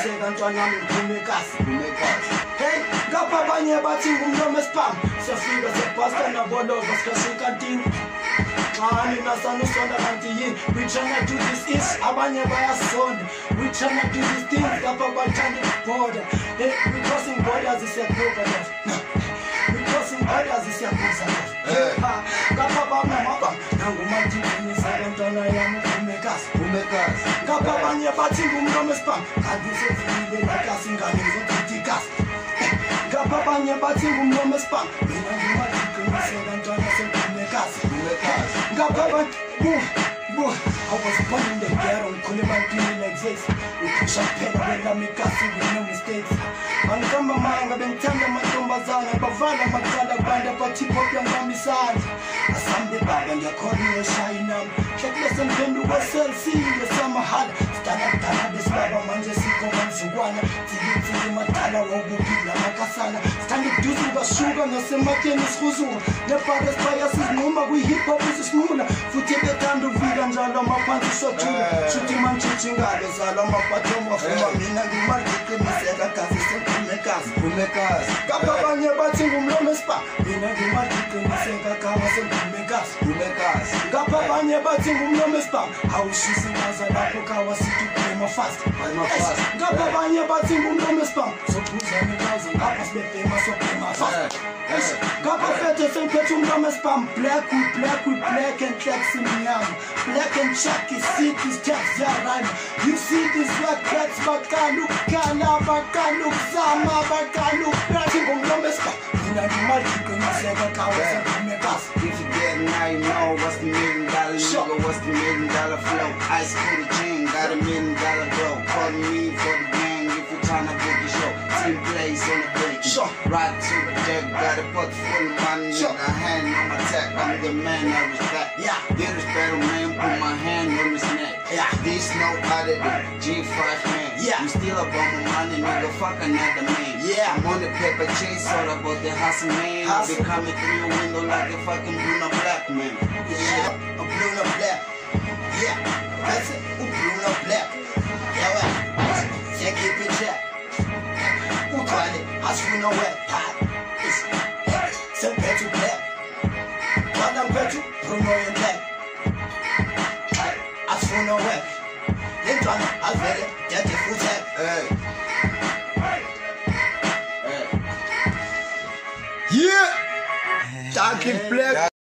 qiniseka ntwana yami ngumekazi. Hey, ngapha abanye bathi ngumlomo spam. Siyafika sebhasta nabolova sikasuka ntini. Xa nina sanusonda kanti yini. We tryna do this is abanye bayasonda. We tryna do these things ngapha bathanda border. Hey, we crossing borders isiyakhupha love. We crossing borders isiyakhupha love. Ngapha bamama nangumatini sabantwana yami ngumekazi. Ngapha abanye bathi ngumlomo spam. Kanti sefile lakasi ngane ngizodidikazi. Ngapha abanye bathi ngumlomo spam. Mina ngumatini sabantwana ngumekazi. Ngapha abantu I was born in the ghetto, ngikhuluma ntini like this. Uphusha kuphela kwelamikasi with no mistakes. Angikamba manga bengithanda amantombazana bavala amaqala abantu abathi-pop yangibambisana. Asambe baba ngiyakhona uyoshaya inamba. Hlekile sengiphenduka selfile samahala. Sidala kudala besibaba manje sikhona mzukwana. Thikithiki madala wokuphila amakasana. Sithanda ukuduza ukashuka ngasemakeni sihuzuka. Nebhaka esibaya sizinquma kwi-hip hop isisimula. Futhi bethanda ukuvika njalo amaphansi sojula. Shuthi mantshitshi ngalo zalo amaphathomo afuma mina ngimaqiqiniseka gazi sengumekazi. Ngapha abanye bathi ngumlomo spam. Mina ngimaqiqiniseka gazi sengumekazi. Ngapha abanye bathi ngumlomo spam. Awushisi ngaza lapho kawa sithi ubhema fast. Ngapha abanye bathi ngumlomo spam. Sophuzane ngaza ngapha sibebhema sobhema fast. Ngapha fethe sengiphethe umlomo spam. Black and tracks in the black and check is seat is text rhyme. You see these black cats bakalu kala bakalu sama bakalu crashing on the mess. If you didn't, now you know what's the $1 million nigga, what's the $1 million flow. Ice cool chain, got $1 million blow. Call me for the gang if you're trying to book the show. Team plays on the break. Right to the deck, got a pot full of money. Nigga, hand on my tech, I'm the man I respect. Get a better man, put my hand on his neck. This no other than G5 man. You still up on my money, nigga, fuck another man. I'm on the paper chase, all about the hustle man. I'll be coming through your window like a fucking Bruno Black man. A Bruno Black. That's it, a Bruno Black. Keep it check. As we know where c'est Petru Black. Madame Petru, Bruno and Black. As we know where les gens avaient des foutaises. Talking Black.